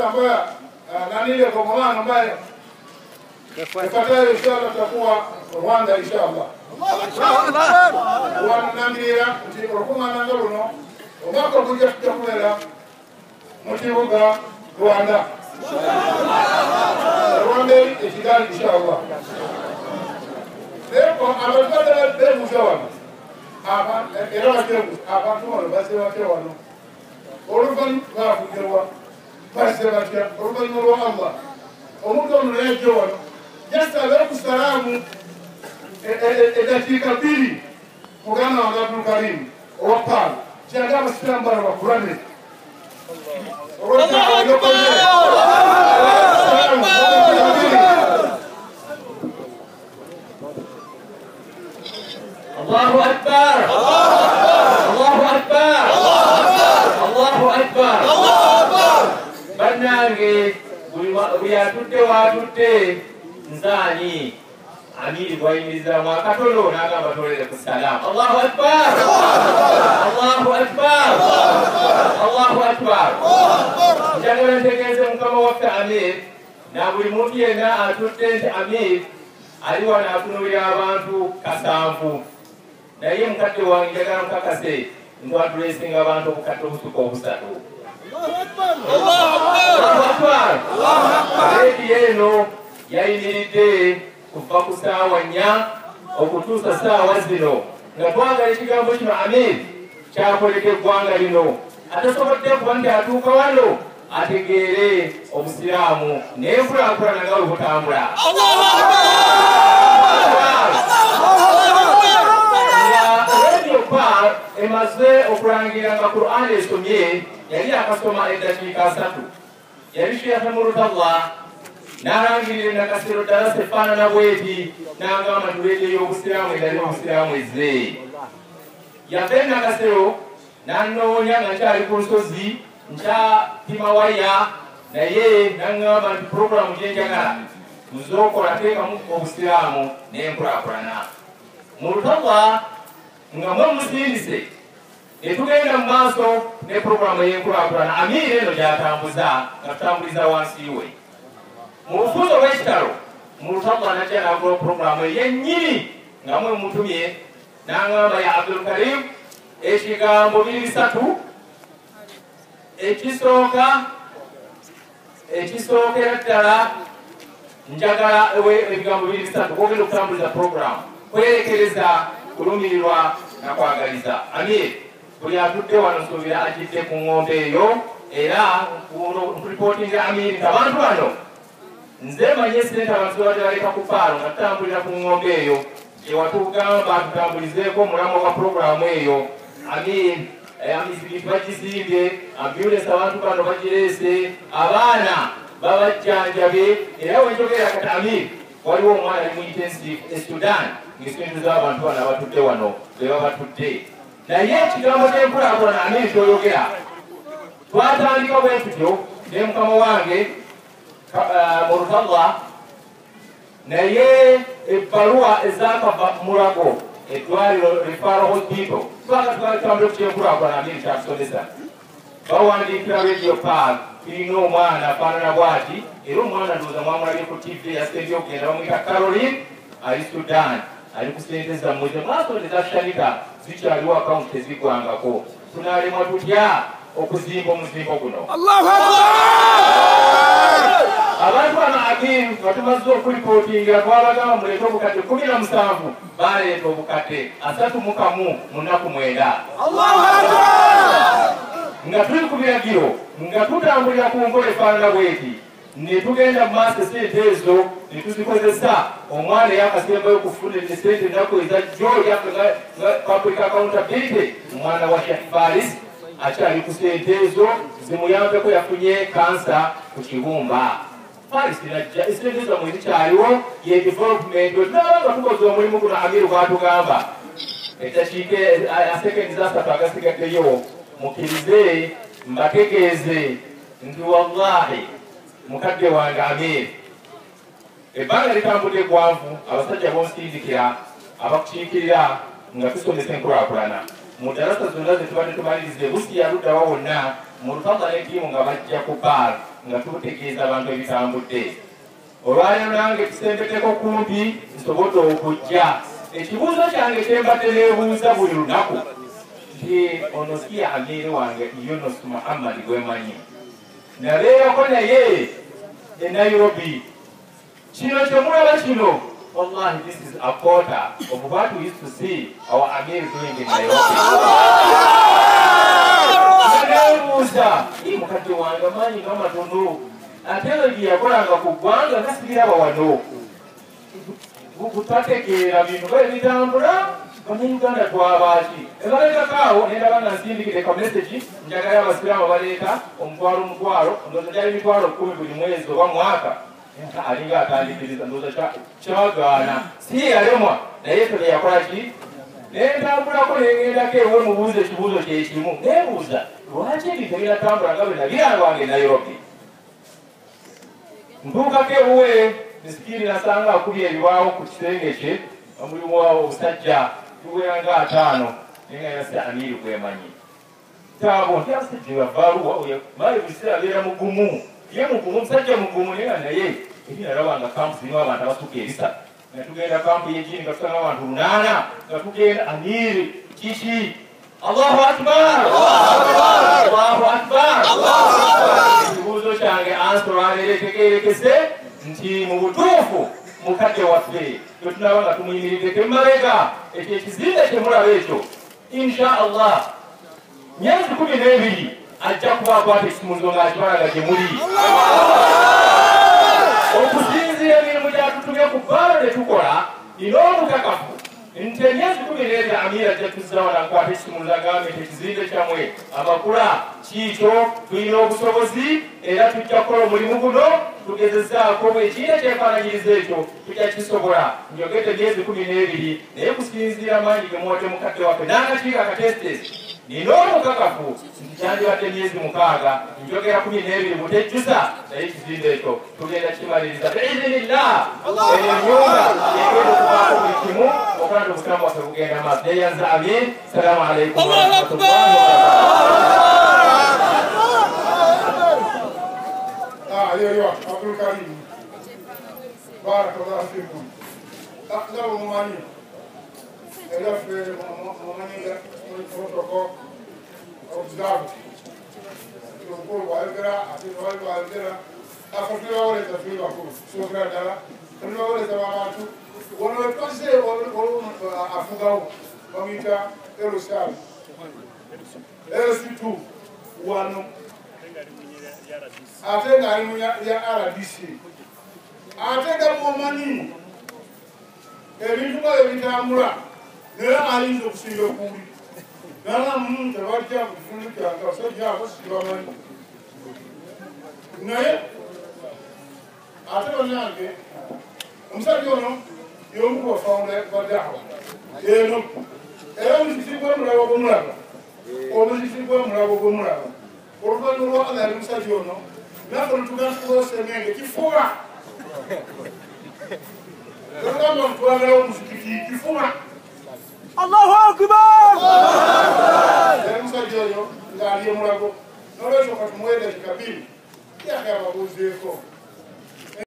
ambaye nani ile kwa mwana ambaye ifuatayo inshallah tutakuwa Rwanda inshallah. Wanamira ndio kuma nangaruno omako kuja kutokwela mukibuga Rwanda. Rwanda ikigali inshallah. Leo abatwala demu zawana. Aba era wakiru abantu bano base wano. Oluvan bafugerwa. Base bakya oluvan mu Allah. Omuntu ono yejo wano. Just abere kusalamu dakika mbili mugana wa Abdul Karim wapal jaga masamba wa Qur'an Allahu Akbar Allahu Akbar Allahu Akbar banange buyatutte watutte nzani Amir bwayimiriza mwakatono n'agamba tolere ku salaam. Allahu Akbar Allahu Akbar Allahu Akbar. Njagala ntegeeze mukama waffe Amir na buli muntu yenna atutte nti Amir ali wano atunulira abantu kasanvu naye mukadde wange njagala mukakase nti atuleesinga abantu obukadde obusuka obusatu. Allahu Akbar reediyo eno yayimiridde kuva ku ssaawa 4 okutuusa ssaawa zino nga twagala ekigambo kino Amir kyakoleka eggwanga lino atasobodde kuba nti atuuka wano ategeere obusiraamu n'enkulaakulana nga bwe butambula. Radio Park emaze okulangira nga Qur'an esomye yali akasoma eddakiika 3 yali Sheikh Murtadha narangirire nakasero Darus efaanana bweti n'agamba tuleeteyo obusiraamu endali obusiraamu ezze yave nakasero n'annoonya nga nkyali ku lusozi nkyapima waya naye n'aŋŋamba nti puroguramu gyenjagala muzookola teekamu obusiraamu n'enkulaakulana. Murtadha nga mwe musindise netugenda mu maaso ne puroguramu y'enkulaakulana. Amir eno gy'atambuza nga tutambuliza wansi we mu bufuzo bw'ekitalo. Murtadha najja n'agula puroguramu yennyini nga mwe mutumye n'aŋŋamba ya Abdul Karim ekigambo 3 ekisookera ddala njagala ebigambo 3 kwogenda okutambuliza puroguramu kwerekereza kulumirirwa nakwagaliza. Amir buli atudde wano nsuubira agidde ku ŋŋombe eyo era nkulipootinga Amir nti abantu bano nze manye sente abantu babadde baleka ku paalo nga tutambulira ku ŋŋombe eyo ewatugamba tutambulizeeko omulamu gwa puroguramu eyo. Amir amizigiti bagisimbye, ambulance abantu bano bagireese, abaana babajjanjabe era wenjogera kati Amir waliwo omwana ali mu intensive e Sudan ng'esintu z'abantu bano abatudde wano be babatudde naye ekigambo ky'enkulaakulana Amir kyoyogera twatandika bwe tutyo ne mukama wange Murtadha naye ebbaluwa ezakava mulago eddwaliro referral hospital twakatwalitambule ku kyenkulaakulana Amir kyatusomesa bawandiikira Radio Park kirina omwana afaanana bw'ati era omwana ndowooza mwamulabye ku TV yaseery okugenda bamuyita Caroline ali Sudan ali ku sente zammwe mwasonde zashanika zikyaliwo akawunti tezigwangako tunaalemwa tutya okuzimba omuzimbo guno. Abantu bano Amir nga tumaze okulipootingira twabagamba muleete obukadde 17 baleeta obukadde 31 mu nnaku 9 nga tuli ku biragiro nga tutambulira ku nkola efaanana bweti ne tugenda mu maaso esente ezo ne tuzikozesa omwana eyakasembayo okufuna esente ennaku ezajjo nga public accountability omwana wa Sheikh Faris akyali ku sente ezo zimuyambeko yafunye kansa ku kibumba. Faris najja esente ezo zamwe zikyaliwo ye development tunabanga tukoze omulimu guno Amir gwatugamba eddakiika asekendi zasatu agasigaddeyo mukkirize mbategeeze nti wallahi mukadde wange Amir ebbanga litambudde eggwanvu abasajja bonsindikira abakukiikirira nga tusomesa enkulaakulana mu darasa zonna ze tubadde tumalirize busi yaluddawa wonna Murtadha ne ttiimu nga bajja ku baal nga tutegeeza abantu ebitambudde. Olwaleero nange tusembeteko kumpi nsobodde okujja. Ekibuuzo kyange kyembadde neebuuza buli lunaku nti ono siya Amir wange Yunus Muhammad gwemanyi. Nabeerako naye e Nairobi. Kino kyemulaba kino, wallahi this is a quarter of what we used to see our Amir doing in Nairobi. Naneebuuza mukadde wange amaanyi gamatono ate bye yakolanga ku ggwanga gasibiraba wano. Twategeera bintu bwe bitambula bannayuganda twabaaki. Ebalekakaawo nendaba nga nsindikidde ka message njagala abasiraamu baleeta omutwalo ndowooza gyali emitwalo 10 buli mwezi oba mwaka. Alinga atandikiriza ndowooza kyagaana si yalemwa naye tole yakola ki nentambulako nengendako ewe mubuuza ekibuuzo kyekimu nebuuza lwaki ebintu ebiratambula nga bwe nabiranga e Nairobi. Ntuukako ewuwe misikiri nasanga akubye ebibaawo ku kisenge kye omulimu obusajja tuwera nga 5 naye nga yasi Amir gwemanyi. Taabo nti abasajja bavaaluwa maali buli kiseera abeera mugumu ye mugumu musajja mugumu naye nga naye eri nalaba nga kampu zirimu abantu abasukka ebisa nga tugenda kampu yegini nga tusanga abantu 8 nga tugenda Amir kiki Allahu akbar Allahu akbar. Ekibuuzo kyange ansolwaleero etegeerekese nti mu butuufu mukadde waffe gwe tunaba nga tumuyimiridde emabega ekyo ekizimbe kyemulaba ekyo insha Allah myezi 12 ajja kuba akwata ekisumuluzo ng'akibalaga gye muli. Okusinziira emirimu gyatutumye ku bbaalo ne tukola nina obukakafu nti emyezi 12 Amir ajja tuzza wano nkwata ekisumuluzo agambe nti ekizimbe kyammwe amakula kiikyo tulina obusobozi era tujja kukola omulimu guno tugezezaako bwekiina kyefaananyiriza ekyo tujja kisobola. Njogedde emyezi 12 naye kusinziira maanyi ge mwote mukadde waffe n'akakiiko akatesitesi nina omukakafu nti kyandibadde emyezi 6 njogera 12 butejjusa naye ekizimbe ekyo tugenda kimaliriza biizinillah. Enyumba egenda okubaako buli kimu okulanda obusiramu waffe bugenda maaso. Neyanza Amir. Salaamu alaikum warahmatullahi wabarakatuh. Ayo Abdul Karim barakallahu fikum. Takda umani ela fe umani da protocol observe ko walgara ati walgara afakira wale tafira ko sokra dala ndio wale tawatu wono pase afugao mamita erosal erositu wano atenga alimu ya RDC atenga mwamani ebintu bwa ebitambula nera alinze okusinga okuli nala tebajja kufundu kyanga osajja abasibamanyi naye ate banange omusajja ono y'omu ku bafawunda badawa eno era omuzikiti gw'omulaba gw'omulaba omuzikiti gw'omulaba gw'omulaba oluvannyuma lwa Allah musajja ono naffe netugenda tukosemenge kifuba tugamba mutwagala omuzikiti kifuba. Allahu akbar. Musajja oyo ng'ali emulago nolwekyo katumuweereza kabiri yake ababuuzeeko